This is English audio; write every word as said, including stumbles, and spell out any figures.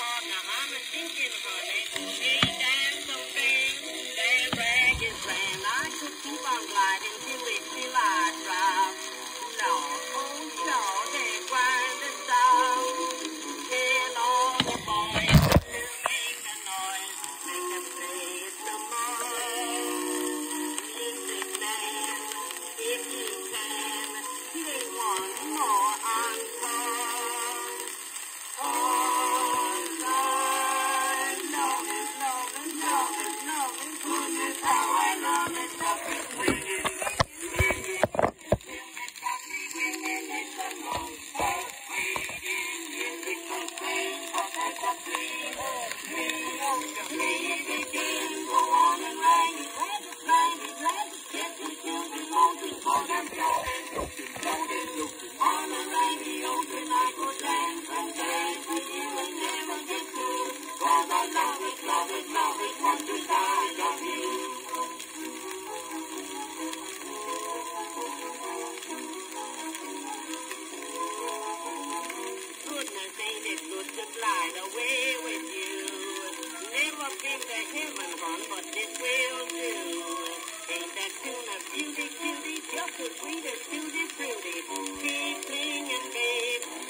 partner, I'm a thinking, honey. Hey, damn something, damn rag is land. I could keep on gliding till it till I drop. No, oh no, they grind the sound. Tell all the boys to make a noise, make them play it some more. Listen, man, if you can, play one more encore. All night, love it, love it, love it, love it, goodness, how I love it, love it, swinging, swinging, swinging, swinging, it's a long step, swinging, musical pain, but that's a plea, plea, plea, begin, go on and rang it, rang it, rang it, rang it, get to children, mountain, for them, floating, floating, floating, floating, on a rainy ocean, I could dance and dance with you and never get through, cause I love it, love it, love it, want to die of you. Goodness, ain't it good to glide away with you? Never been to heaven, hon, but this will do. Ain't that tune a beauty, beauty, just as sweet as tutti frutti? Keep singing, babe.